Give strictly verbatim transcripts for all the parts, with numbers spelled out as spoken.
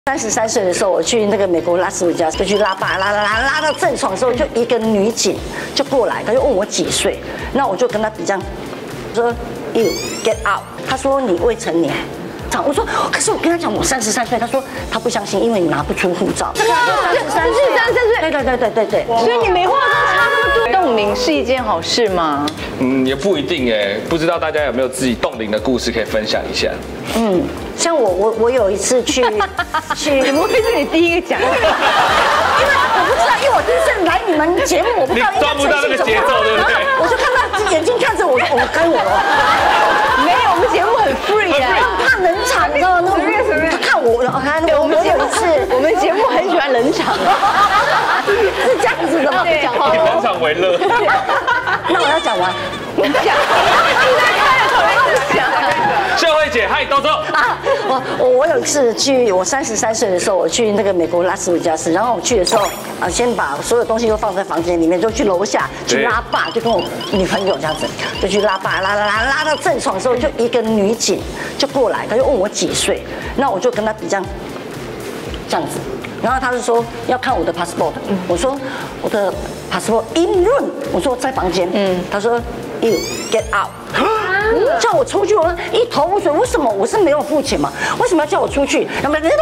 三十三岁的时候，我去那个美国拉斯维加斯，就去拉霸，拉拉拉拉到正床的时候，就一个女警就过来，她就问我几岁，那我就跟她比这样，说 You get out， 她说你未成年。我说，可是我跟他讲我三十三岁，他说他不相信，因为你拿不出护照。 哇，三十三岁，三十三岁， 对对对对对对。 所以你没化妆差那么多，冻龄是一件好事吗？ 嗯，也不一定哎，不知道大家有没有自己冻龄的故事可以分享一下？ 嗯，像我我我有一次去去， 怎么会是你第一个讲？因为我不知道，因为我第一次来你们节目，我不知道应该抓不到那个节奏，对不对？ 我就看到眼睛看着我，我该我了。 没有，我们节目很 free 的， 怕冷场，你知道吗？那他看我，看我们节目是， 我们节目很喜欢冷场， 是这样子的吗？ 讲以冷场为乐。 那我要讲完， 我讲，你在看着头要讲。 秀慧姐，嗨，豆豆啊！我我我有一次去，我三十三岁的时候，我去那个美国拉斯维加斯，然后我去的时候啊，先把所有东西都放在房间里面，就去楼下去拉霸，就跟我女朋友这样子，就去拉霸，拉拉拉拉到正床的时候，就一个女警就过来，她就问我几岁，那我就跟她比这样，这样子。然后他就说要看我的 passport， 我说我的 passport in room， 我说在房间，嗯，他说 you get out， 叫我出去，我一头雾水，为什么我是没有付钱嘛？为什么要叫我出去？然后讲了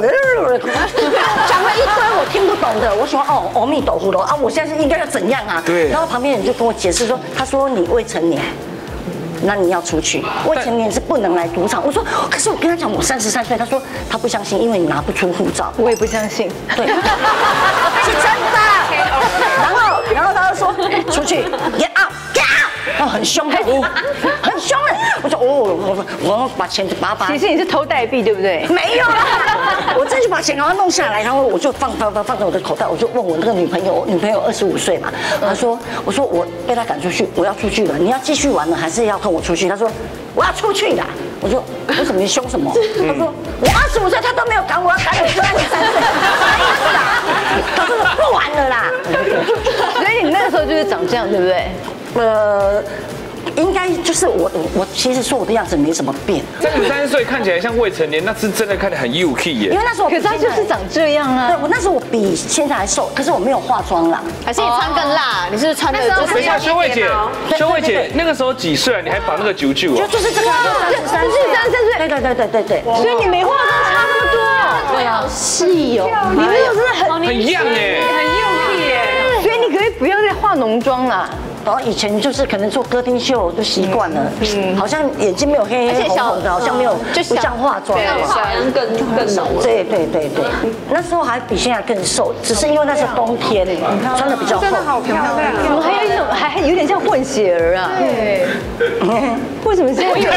一堆我听不懂的，我说哦，阿弥陀佛了啊，我现在是应该要怎样啊？ 对。 然后旁边人就跟我解释说，他说你未成年。那你要出去，未成年是不能来赌场。我说，可是我跟他讲我三十三岁，他说他不相信，因为你拿不出护照。 我也不相信， 对，是真的。然后，然后他就说出去 ，get out，get out， 哦，很凶，很很凶哎。我说哦，我我把钱就把把。 其实你是偷代币，对不对？ 没有啦，我真去把钱赶快弄下来，然后我就放放放放在我的口袋，我就问我那个女朋友，我女朋友二十五岁嘛，她说，我说我被他赶出去，我要出去了，你要继续玩呢，还是要跟我出去？她说我要出去啦。我说为什么你凶什么？她说我二十五岁，他都没有赶我，要赶你三十三岁，啥意思啊？她说不玩了啦。 所以你那个时候就是长这样，对不对？ 呃。应该就是我我我其实说我的样子没什么变， 三十三岁看起来像未成年，那是真的看起来很幼气耶。 因为那时候可是他就是长这样啊。 对，我那时候我比现在还瘦，可是我没有化妆啦。 还是你穿更辣？你是不是穿的？ 等一下，修慧姐，修慧姐那个时候几岁啊？你还绑那个九九啊？ 就就是这个三十三岁， 三十三岁。 对对对对对对。 所以你没化妆差那么多。 对啊， 细哦， 你那个真的很很样哎， 很幼气耶。所以你可以不要再化浓妆啦。 然后以前就是可能做歌厅秀就习惯了，嗯，好像眼睛没有黑黑红红的，好像没有不像化妆， 好像更更浓。 对对对对，那时候还比现在更瘦，只是因为那是冬天，穿的比较厚。真的好漂亮， 怎么还有一种还还有点像混血儿啊？对，为什么现在有？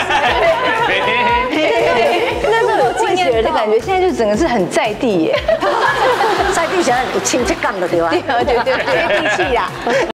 那时候有混血儿的感觉，现在就整个是很在地耶， 在地现在有亲切感的对吧？ 对对对，接地气呀。